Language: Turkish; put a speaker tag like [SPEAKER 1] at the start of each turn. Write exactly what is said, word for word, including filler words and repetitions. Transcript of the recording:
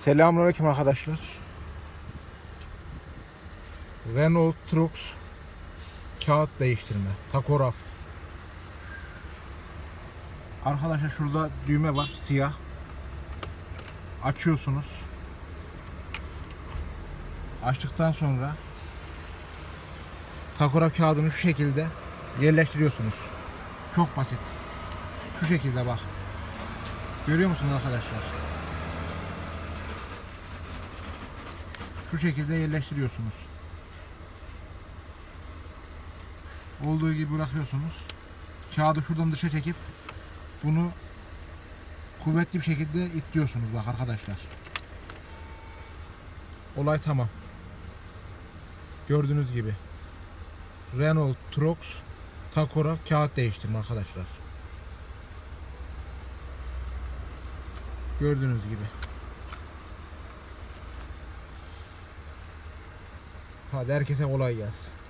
[SPEAKER 1] Selamünaleyküm arkadaşlar. Renault Trucks kağıt değiştirme, takograf. Arkadaşlar şurada düğme var, siyah. Açıyorsunuz. Açtıktan sonra takograf kağıdını şu şekilde yerleştiriyorsunuz. Çok basit. Şu şekilde bak. Görüyor musunuz arkadaşlar? Şu şekilde yerleştiriyorsunuz. Olduğu gibi bırakıyorsunuz. Kağıdı şuradan dışa çekip bunu kuvvetli bir şekilde itliyorsunuz bak arkadaşlar. Olay tamam. Gördüğünüz gibi Renault Trucks takograf kağıt değiştirme arkadaşlar. Gördüğünüz gibi. Hadi herkese kolay gelsin.